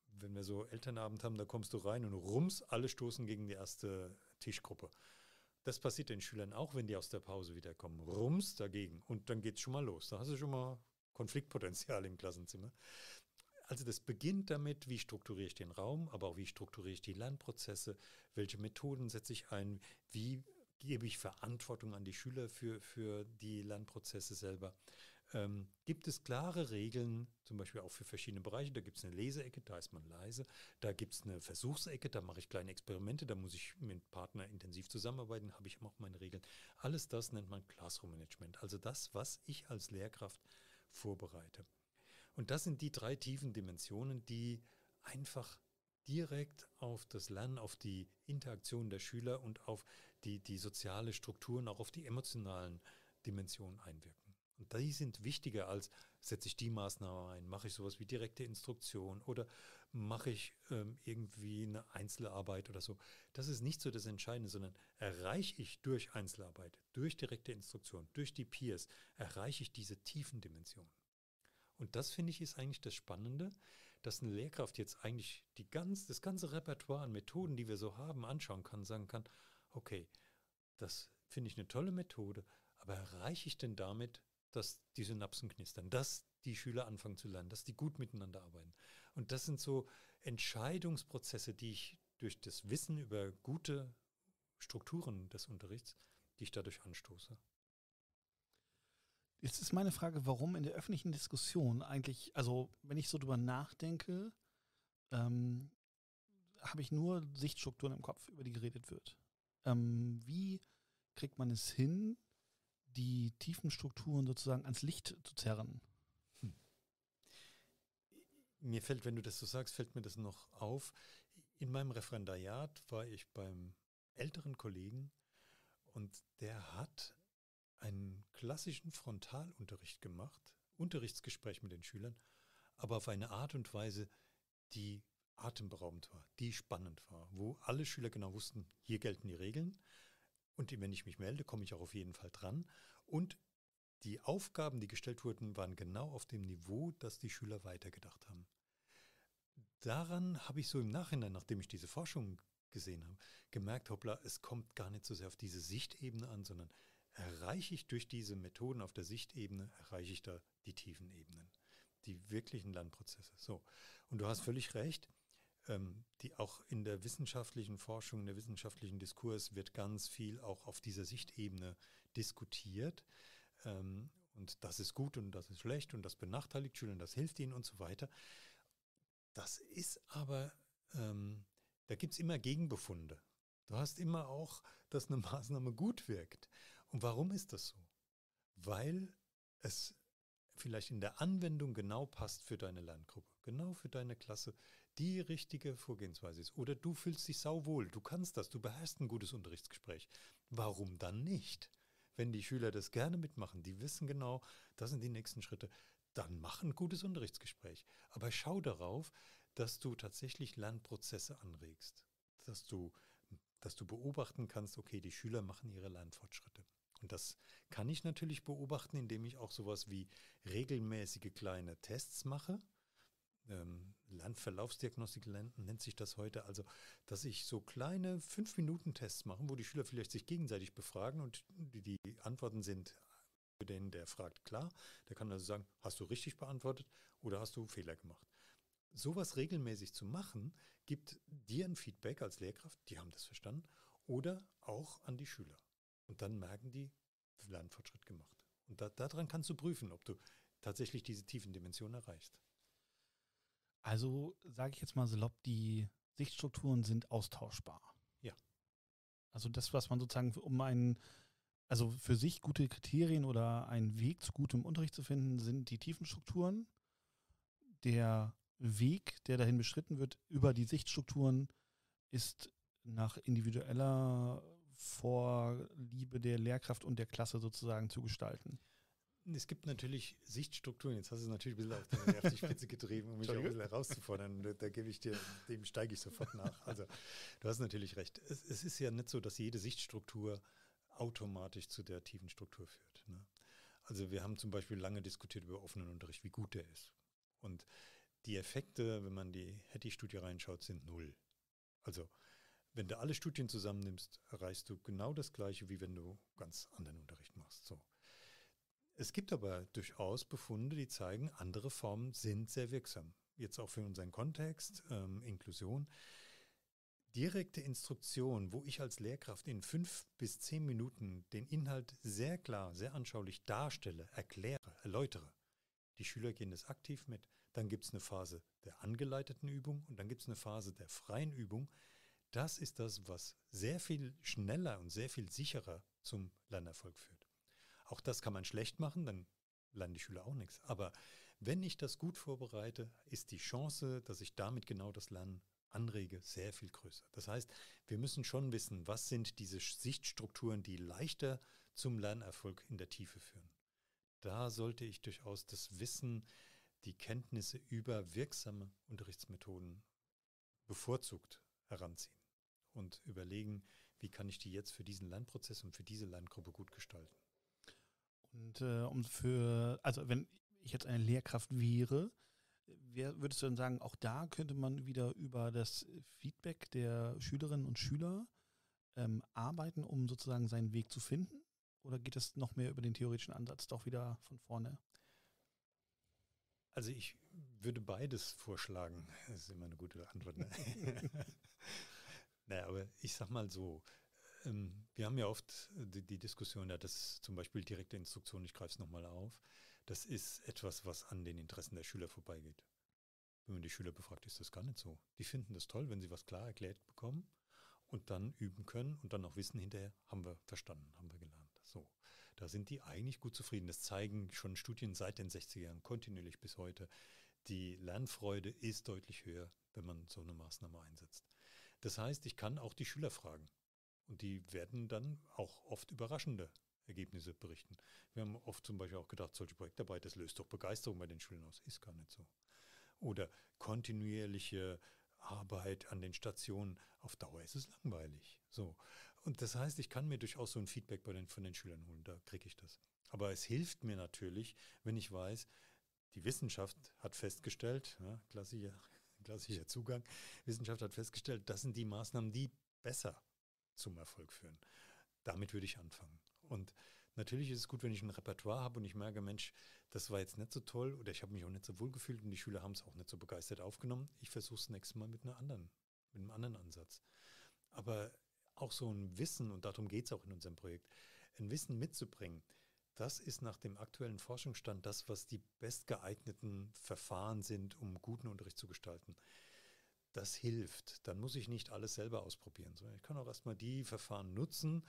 wenn wir so Elternabend haben, da kommst du rein und rums, alle stoßen gegen die erste Tischgruppe. Das passiert den Schülern auch, wenn die aus der Pause wiederkommen. Rums dagegen. Und dann geht es schon mal los. Da hast du schon mal Konfliktpotenzial im Klassenzimmer. Also das beginnt damit, wie strukturiere ich den Raum, aber auch wie strukturiere ich die Lernprozesse, welche Methoden setze ich ein, wie gebe ich Verantwortung an die Schüler für die Lernprozesse selber. Gibt es klare Regeln, zum Beispiel auch für verschiedene Bereiche. Da gibt es eine Leseecke, da ist man leise. Da gibt es eine Versuchsecke, da mache ich kleine Experimente, da muss ich mit Partner intensiv zusammenarbeiten, habe ich auch meine Regeln. Alles das nennt man Classroom Management, also das, was ich als Lehrkraft vorbereite. Und das sind die 3 tiefen Dimensionen, die einfach direkt auf das Lernen, auf die Interaktion der Schüler und auf die soziale Strukturen, auch auf die emotionalen Dimensionen einwirken. Und die sind wichtiger als, setze ich die Maßnahme ein, mache ich sowas wie direkte Instruktion oder mache ich irgendwie eine Einzelarbeit oder so. Das ist nicht so das Entscheidende, sondern erreiche ich durch Einzelarbeit, durch direkte Instruktion, durch die Peers, erreiche ich diese tiefen Dimensionen. Und das, finde ich, ist eigentlich das Spannende, dass eine Lehrkraft jetzt eigentlich das ganze Repertoire an Methoden, die wir so haben, anschauen kann, sagen kann, okay, das finde ich eine tolle Methode, aber erreiche ich denn damit, dass die Synapsen knistern, dass die Schüler anfangen zu lernen, dass die gut miteinander arbeiten? Und das sind so Entscheidungsprozesse, die ich durch das Wissen über gute Strukturen des Unterrichts, die ich dadurch anstoße.
Jetzt ist meine Frage, warum in der öffentlichen Diskussion eigentlich, also wenn ich so drüber nachdenke, habe ich nur Sichtstrukturen im Kopf, über die geredet wird. Wie kriegt man es hin, die tiefen Strukturen sozusagen ans Licht zu zerren?
Mir fällt, wenn du das so sagst, fällt mir das noch auf. In meinem Referendariat war ich beim älteren Kollegen und der hat einen klassischen Frontalunterricht gemacht, Unterrichtsgespräch mit den Schülern, aber auf eine Art und Weise, die atemberaubend war, die spannend war, wo alle Schüler genau wussten, hier gelten die Regeln und wenn ich mich melde, komme ich auch auf jeden Fall dran. Und die Aufgaben, die gestellt wurden, waren genau auf dem Niveau, dass die Schüler weitergedacht haben. Daran habe ich so im Nachhinein, nachdem ich diese Forschung gesehen habe, gemerkt, hoppla, es kommt gar nicht so sehr auf diese Sichtebene an, sondern erreiche ich durch diese Methoden auf der Sichtebene, erreiche ich da die tiefen Ebenen, die wirklichen Lernprozesse. So. Und du hast völlig recht, die auch in der wissenschaftlichen Forschung, in der wissenschaftlichen Diskurs wird ganz viel auch auf dieser Sichtebene diskutiert. Und das ist gut und das ist schlecht und das benachteiligt Schüler und das hilft ihnen und so weiter. Das ist aber, da gibt es immer Gegenbefunde. Du hast immer auch, dass eine Maßnahme gut wirkt. Und warum ist das so? Weil es vielleicht in der Anwendung genau passt für deine Lerngruppe, genau für deine Klasse, die richtige Vorgehensweise ist. Oder du fühlst dich sauwohl, du kannst das, du beherrschst ein gutes Unterrichtsgespräch. Warum dann nicht? Wenn die Schüler das gerne mitmachen, die wissen genau, das sind die nächsten Schritte, dann mach ein gutes Unterrichtsgespräch. Aber schau darauf, dass du tatsächlich Lernprozesse anregst, dass du beobachten kannst, okay, die Schüler machen ihre Lernfortschritte. Und das kann ich natürlich beobachten, indem ich auch sowas wie regelmäßige kleine Tests mache. Lernverlaufsdiagnostik nennt sich das heute. Also, dass ich so kleine 5-Minuten-Tests mache, wo die Schüler vielleicht sich gegenseitig befragen und die Antworten sind für den, der fragt, klar. Der kann also sagen, hast du richtig beantwortet oder hast du Fehler gemacht? Sowas regelmäßig zu machen, gibt dir ein Feedback als Lehrkraft, die haben das verstanden, oder auch an die Schüler. Und dann merken die, Lernfortschritt gemacht. Und daran kannst du prüfen, ob du tatsächlich diese tiefen Dimensionen erreichst.
Also sage ich jetzt mal salopp, die Sichtstrukturen sind austauschbar.
Ja.
Also das, was man sozusagen also für sich gute Kriterien oder einen Weg zu gutem Unterricht zu finden, sind die tiefen Strukturen. Der Weg, der dahin beschritten wird, über die Sichtstrukturen, ist nach individueller Vorliebe der Lehrkraft und der Klasse sozusagen zu gestalten.
Es gibt natürlich Sichtstrukturen, jetzt hast du es natürlich ein bisschen auf die Spitze getrieben, um mich auch ein bisschen herauszufordern. Dem steige ich sofort nach. Also du hast natürlich recht. Es ist ja nicht so, dass jede Sichtstruktur automatisch zu der tiefen Struktur führt. Ne? Also wir haben zum Beispiel lange diskutiert über offenen Unterricht, wie gut der ist. Und die Effekte, wenn man die Hattie-Studie reinschaut, sind 0. Also wenn du alle Studien zusammennimmst, erreichst du genau das Gleiche, wie wenn du ganz anderen Unterricht machst. So. Es gibt aber durchaus Befunde, die zeigen, andere Formen sind sehr wirksam. Jetzt auch für unseren Kontext, Inklusion. Direkte Instruktion, wo ich als Lehrkraft in 5 bis 10 Minuten den Inhalt sehr klar, sehr anschaulich darstelle, erkläre, erläutere. Die Schüler gehen das aktiv mit. Dann gibt es eine Phase der angeleiteten Übung und dann gibt es eine Phase der freien Übung. Das ist das, was sehr viel schneller und sehr viel sicherer zum Lernerfolg führt. Auch das kann man schlecht machen, dann lernen die Schüler auch nichts. Aber wenn ich das gut vorbereite, ist die Chance, dass ich damit genau das Lernen anrege, sehr viel größer. Das heißt, wir müssen schon wissen, was sind diese Sichtstrukturen, die leichter zum Lernerfolg in der Tiefe führen. Da sollte ich durchaus das Wissen, die Kenntnisse über wirksame Unterrichtsmethoden bevorzugt heranziehen und überlegen, wie kann ich die jetzt für diesen Lernprozess und für diese Lerngruppe gut gestalten.
Und also wenn ich jetzt eine Lehrkraft wäre, würdest du dann sagen, auch da könnte man wieder über das Feedback der Schülerinnen und Schüler arbeiten, um sozusagen seinen Weg zu finden? Oder geht es noch mehr über den theoretischen Ansatz doch wieder von vorne?
Also ich würde beides vorschlagen. Das ist immer eine gute Antwort. Ne? Naja, aber ich sag mal so, wir haben ja oft die Diskussion, ja, dass zum Beispiel direkte Instruktion, ich greife es nochmal auf, das ist etwas, was an den Interessen der Schüler vorbeigeht. Wenn man die Schüler befragt, ist das gar nicht so. Die finden das toll, wenn sie was klar erklärt bekommen und dann üben können und dann auch wissen hinterher, haben wir verstanden, haben wir gelernt. So, da sind die eigentlich gut zufrieden. Das zeigen schon Studien seit den 60er Jahren kontinuierlich bis heute. Die Lernfreude ist deutlich höher, wenn man so eine Maßnahme einsetzt. Das heißt, ich kann auch die Schüler fragen und die werden dann auch oft überraschende Ergebnisse berichten. Wir haben oft zum Beispiel auch gedacht, solche Projektarbeit, das löst doch Begeisterung bei den Schülern aus. Ist gar nicht so. Oder kontinuierliche Arbeit an den Stationen, auf Dauer ist es langweilig. So. Und das heißt, ich kann mir durchaus so ein Feedback von den Schülern holen, da kriege ich das. Aber es hilft mir natürlich, wenn ich weiß, die Wissenschaft hat festgestellt, ja, klassischer Zugang, Wissenschaft hat festgestellt, das sind die Maßnahmen, die besser zum Erfolg führen. Damit würde ich anfangen. Und natürlich ist es gut, wenn ich ein Repertoire habe und ich merke, Mensch, das war jetzt nicht so toll oder ich habe mich auch nicht so wohl gefühlt und die Schüler haben es auch nicht so begeistert aufgenommen. Ich versuche es nächstes Mal mit einem anderen Ansatz. Aber auch so ein Wissen, und darum geht es auch in unserem Projekt, ein Wissen mitzubringen, das ist nach dem aktuellen Forschungsstand das, was die bestgeeigneten Verfahren sind, um guten Unterricht zu gestalten. Das hilft. Dann muss ich nicht alles selber ausprobieren, sondern ich kann auch erstmal die Verfahren nutzen,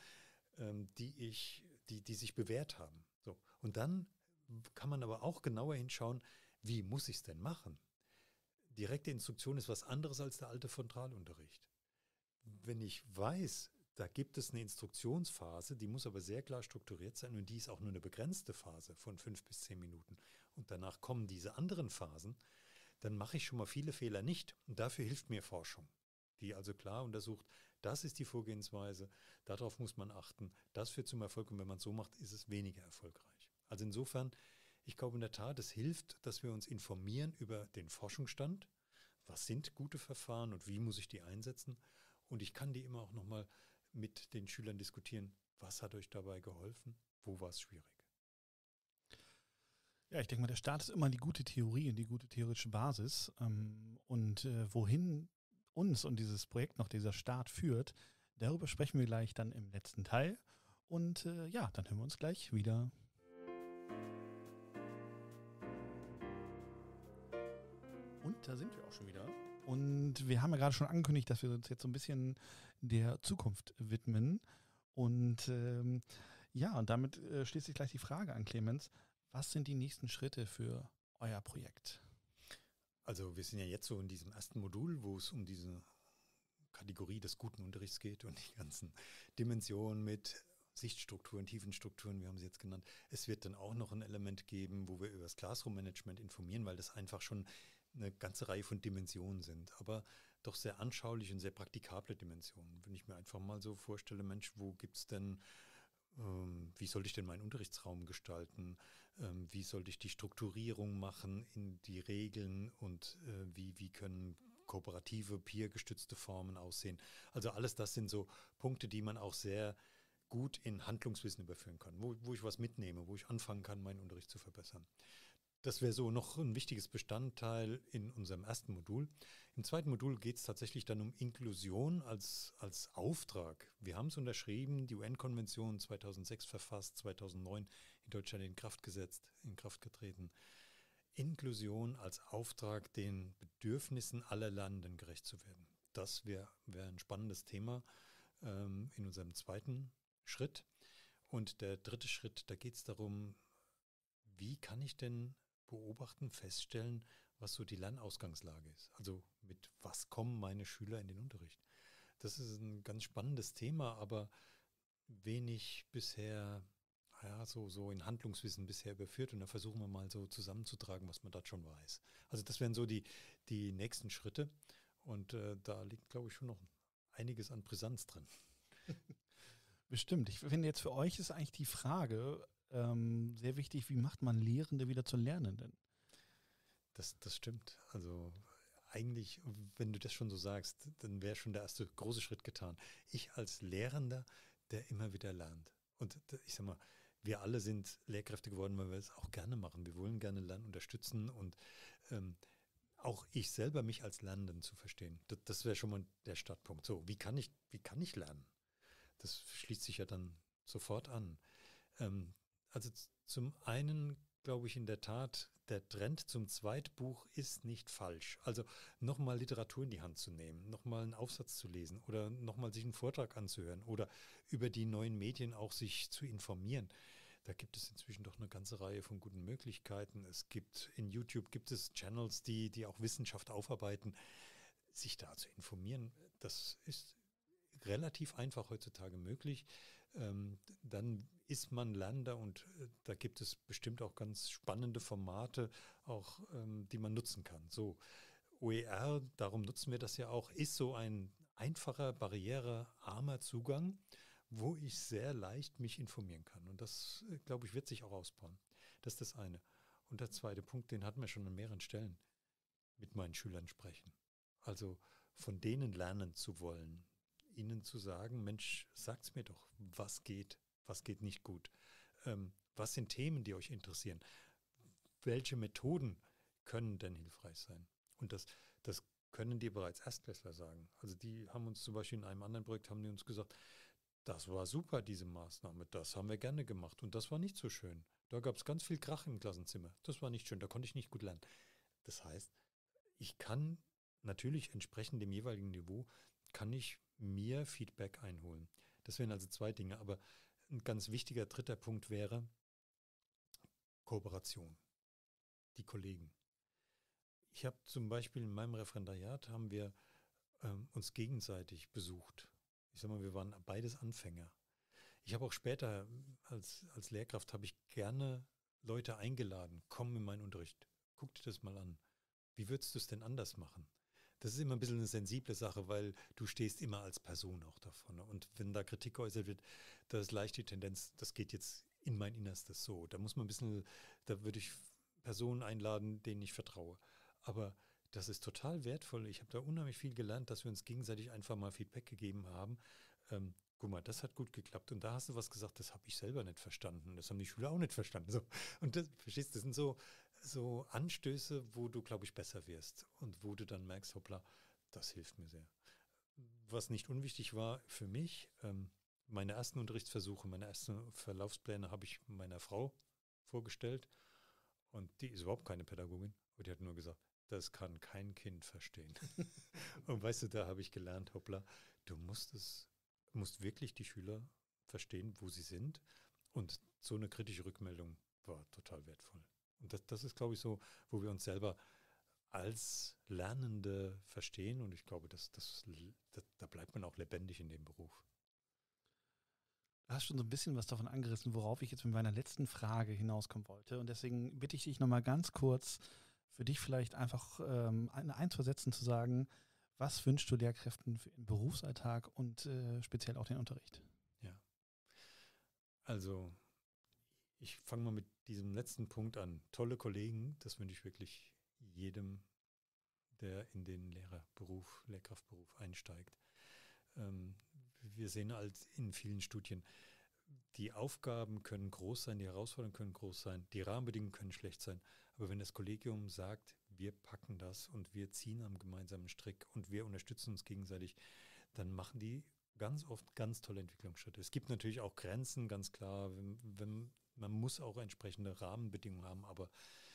die sich bewährt haben. So. Und dann kann man aber auch genauer hinschauen, wie muss ich es denn machen? Direkte Instruktion ist was anderes als der alte Frontalunterricht. Wenn ich weiß, da gibt es eine Instruktionsphase, die muss aber sehr klar strukturiert sein und die ist auch nur eine begrenzte Phase von 5 bis 10 Minuten. Und danach kommen diese anderen Phasen, dann mache ich schon mal viele Fehler nicht. Und dafür hilft mir Forschung, die also klar untersucht, das ist die Vorgehensweise, darauf muss man achten, das führt zum Erfolg und wenn man es so macht, ist es weniger erfolgreich. Also insofern, ich glaube in der Tat, es hilft, dass wir uns informieren über den Forschungsstand, was sind gute Verfahren und wie muss ich die einsetzen und ich kann die immer auch nochmal mit den Schülern diskutieren, was hat euch dabei geholfen, wo war es schwierig.
Ja, ich denke mal, der Start ist immer die gute Theorie und die gute theoretische Basis. Wohin uns und dieses Projekt noch dieser Start führt, darüber sprechen wir gleich dann im letzten Teil. Und dann hören wir uns gleich wieder. Und da sind wir auch schon wieder. Und wir haben ja gerade schon angekündigt, dass wir uns jetzt so ein bisschen der Zukunft widmen. Und und damit schließt sich gleich die Frage an Clemens. Was sind die nächsten Schritte für euer Projekt?
Also wir sind ja jetzt so in diesem ersten Modul, wo es um diese Kategorie des guten Unterrichts geht und die ganzen Dimensionen mit Sichtstrukturen, Tiefenstrukturen, wie haben sie jetzt genannt. Es wird dann auch noch ein Element geben, wo wir über das Classroom-Management informieren, weil das einfach schon eine ganze Reihe von Dimensionen sind, aber doch sehr anschauliche und sehr praktikable Dimensionen. Wenn ich mir einfach mal so vorstelle, Mensch, wo gibt es denn Wie sollte ich denn meinen Unterrichtsraum gestalten? Wie sollte ich die Strukturierung machen in die Regeln und wie können kooperative, peergestützte Formen aussehen? Also alles das sind so Punkte, die man auch sehr gut in Handlungswissen überführen kann, wo ich was mitnehme, wo ich anfangen kann, meinen Unterricht zu verbessern. Das wäre so noch ein wichtiges Bestandteil in unserem ersten Modul. Im zweiten Modul geht es tatsächlich dann um Inklusion als Auftrag. Wir haben es unterschrieben, die UN-Konvention 2006 verfasst, 2009 in Deutschland in Kraft getreten. Inklusion als Auftrag, den Bedürfnissen aller Landen gerecht zu werden. Das wäre ein spannendes Thema in unserem zweiten Schritt. Und der dritte Schritt, da geht es darum, wie kann ich denn beobachten, feststellen, was so die Lernausgangslage ist. Also mit was kommen meine Schüler in den Unterricht? Das ist ein ganz spannendes Thema, aber wenig bisher, so in Handlungswissen bisher überführt. Und da versuchen wir mal so zusammenzutragen, was man dort schon weiß. Also das wären so die nächsten Schritte. Und da liegt, glaube ich, schon noch einiges an Brisanz drin.
Bestimmt. Ich finde jetzt für euch ist eigentlich die Frage sehr wichtig, wie macht man Lehrende wieder zu Lernenden?
Das stimmt. Also eigentlich, wenn du das schon so sagst, dann wäre schon der erste große Schritt getan. Ich als Lehrender, der immer wieder lernt. Und ich sag mal, wir alle sind Lehrkräfte geworden, weil wir es auch gerne machen. Wir wollen gerne Lernen unterstützen und auch ich selber mich als Lernenden zu verstehen. Das wäre schon mal der Startpunkt. So, wie kann ich lernen? Das schließt sich ja dann sofort an. Also zum einen glaube ich in der Tat, der Trend zum Zweitbuch ist nicht falsch. Also nochmal Literatur in die Hand zu nehmen, nochmal einen Aufsatz zu lesen oder nochmal sich einen Vortrag anzuhören oder über die neuen Medien auch sich zu informieren. Da gibt es inzwischen doch eine ganze Reihe von guten Möglichkeiten. In YouTube gibt es Channels, die auch Wissenschaft aufarbeiten. Sich da zu informieren, das ist relativ einfach heutzutage möglich. Dann ist man Lernender und da gibt es bestimmt auch ganz spannende Formate, auch die man nutzen kann. So, OER, darum nutzen wir das ja auch, ist so ein einfacher, barrierearmer Zugang, wo ich sehr leicht mich informieren kann. Und das, glaube ich, wird sich auch ausbauen. Das ist das eine. Und der zweite Punkt, den hatten wir schon an mehreren Stellen, mit meinen Schülern sprechen. Also von denen lernen zu wollen, ihnen zu sagen, Mensch, sagt's mir doch, was geht nicht gut? Was sind Themen, die euch interessieren? Welche Methoden können denn hilfreich sein? Und das können die bereits Erstklässler sagen. Also die haben uns zum Beispiel in einem anderen Projekt, haben die uns gesagt, das war super, diese Maßnahme, das haben wir gerne gemacht und das war nicht so schön. Da gab es ganz viel Krach im Klassenzimmer. Das war nicht schön, da konnte ich nicht gut lernen. Das heißt, ich kann natürlich entsprechend dem jeweiligen Niveau, kann ich mir Feedback einholen. Das wären also zwei Dinge, aber ein ganz wichtiger dritter Punkt wäre Kooperation. Die Kollegen. Ich habe zum Beispiel in meinem Referendariat haben wir uns gegenseitig besucht. Ich sage mal, wir waren beides Anfänger. Ich habe auch später als Lehrkraft habe ich gerne Leute eingeladen, komm in meinen Unterricht, guck dir das mal an. Wie würdest du es denn anders machen? Das ist immer ein bisschen eine sensible Sache, weil du stehst immer als Person auch davon. Und wenn da Kritik geäußert wird, da ist leicht die Tendenz, das geht jetzt in mein Innerstes so. Da muss man ein bisschen, da würde ich Personen einladen, denen ich vertraue. Aber das ist total wertvoll. Ich habe da unheimlich viel gelernt, dass wir uns gegenseitig einfach mal Feedback gegeben haben. Guck mal, das hat gut geklappt. Und da hast du was gesagt, das habe ich selber nicht verstanden. Das haben die Schüler auch nicht verstanden. So. Und das, verstehst du, das sind so Anstöße, wo du, glaube ich, besser wirst und wo du dann merkst, hoppla, das hilft mir sehr. Was nicht unwichtig war für mich, meine ersten Unterrichtsversuche, meine ersten Verlaufspläne habe ich meiner Frau vorgestellt und die ist überhaupt keine Pädagogin und die hat nur gesagt, das kann kein Kind verstehen. Und weißt du, da habe ich gelernt, hoppla, du musst wirklich die Schüler verstehen, wo sie sind und so eine kritische Rückmeldung war total wertvoll. Und das ist, glaube ich, so, wo wir uns selber als Lernende verstehen. Und ich glaube, da bleibt man auch lebendig in dem Beruf.
Du hast schon so ein bisschen was davon angerissen, worauf ich jetzt mit meiner letzten Frage hinauskommen wollte. Und deswegen bitte ich dich nochmal ganz kurz, für dich vielleicht einfach ein, zwei Sätzen zu sagen, was wünschst du Lehrkräften für den Berufsalltag und speziell auch den Unterricht?
Ja. Also ich fange mal mit diesem letzten Punkt an. Tolle Kollegen, das wünsche ich wirklich jedem, der in den Lehrkraftberuf einsteigt. Wir sehen halt in vielen Studien, die Aufgaben können groß sein, die Herausforderungen können groß sein, die Rahmenbedingungen können schlecht sein. Aber wenn das Kollegium sagt, wir packen das und wir ziehen am gemeinsamen Strick und wir unterstützen uns gegenseitig, dann machen die ganz oft ganz tolle Entwicklungsschritte. Es gibt natürlich auch Grenzen, ganz klar. Man muss auch entsprechende Rahmenbedingungen haben, aber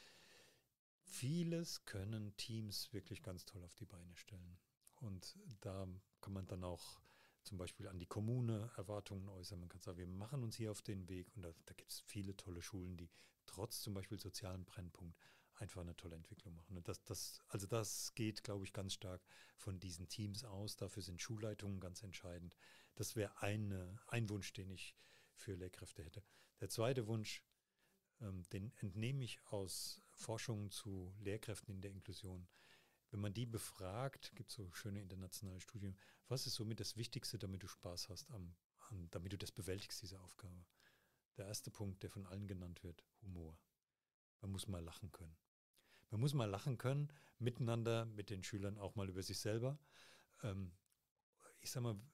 vieles können Teams wirklich ganz toll auf die Beine stellen. Und da kann man dann auch zum Beispiel an die Kommune Erwartungen äußern. Man kann sagen, wir machen uns hier auf den Weg und da gibt es viele tolle Schulen, die trotz zum Beispiel sozialen Brennpunkt einfach eine tolle Entwicklung machen. Und das geht, glaube ich, ganz stark von diesen Teams aus. Dafür sind Schulleitungen ganz entscheidend. Das wäre ein Wunsch, den ich für Lehrkräfte hätte. Der zweite Wunsch, den entnehme ich aus Forschungen zu Lehrkräften in der Inklusion. Wenn man die befragt, gibt es so schöne internationale Studien, was ist somit das Wichtigste, damit du Spaß hast, damit du das bewältigst, diese Aufgabe? Der erste Punkt, der von allen genannt wird, Humor. Man muss mal lachen können. Man muss mal lachen können, miteinander, mit den Schülern, auch mal über sich selber. Ich sag mal,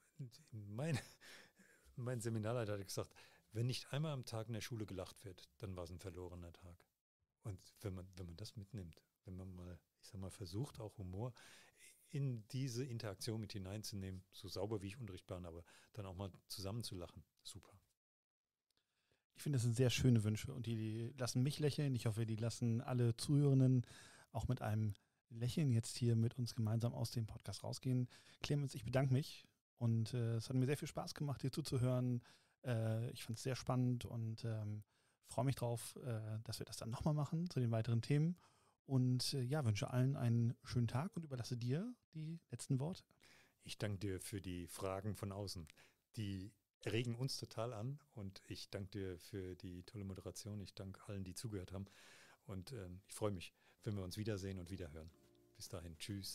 mein Seminarleiter hat gesagt, wenn nicht einmal am Tag in der Schule gelacht wird, dann war es ein verlorener Tag. Und wenn man das mitnimmt, wenn man mal, ich sag mal, versucht, auch Humor in diese Interaktion mit hineinzunehmen, so sauber wie ich Unterricht plane, aber dann auch mal zusammen zu lachen, super.
Ich finde, das sind sehr schöne Wünsche und die lassen mich lächeln. Ich hoffe, die lassen alle Zuhörenden auch mit einem Lächeln jetzt hier mit uns gemeinsam aus dem Podcast rausgehen. Clemens, ich bedanke mich und es hat mir sehr viel Spaß gemacht, dir zuzuhören. Ich fand es sehr spannend und freue mich drauf, dass wir das dann nochmal machen zu den weiteren Themen. Und wünsche allen einen schönen Tag und überlasse dir die letzten Worte.
Ich danke dir für die Fragen von außen. Die regen uns total an und ich danke dir für die tolle Moderation. Ich danke allen, die zugehört haben und ich freue mich, wenn wir uns wiedersehen und wiederhören. Bis dahin, tschüss.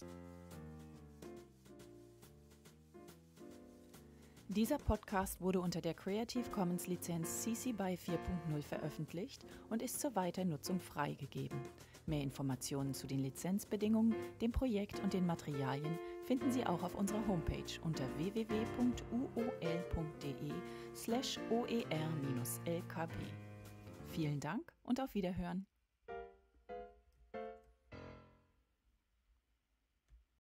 Dieser Podcast wurde unter der Creative Commons Lizenz CC BY 4.0 veröffentlicht und ist zur Weiternutzung freigegeben. Mehr Informationen zu den Lizenzbedingungen, dem Projekt und den Materialien finden Sie auch auf unserer Homepage unter www.uol.de/oer-lkb. Vielen Dank und auf Wiederhören.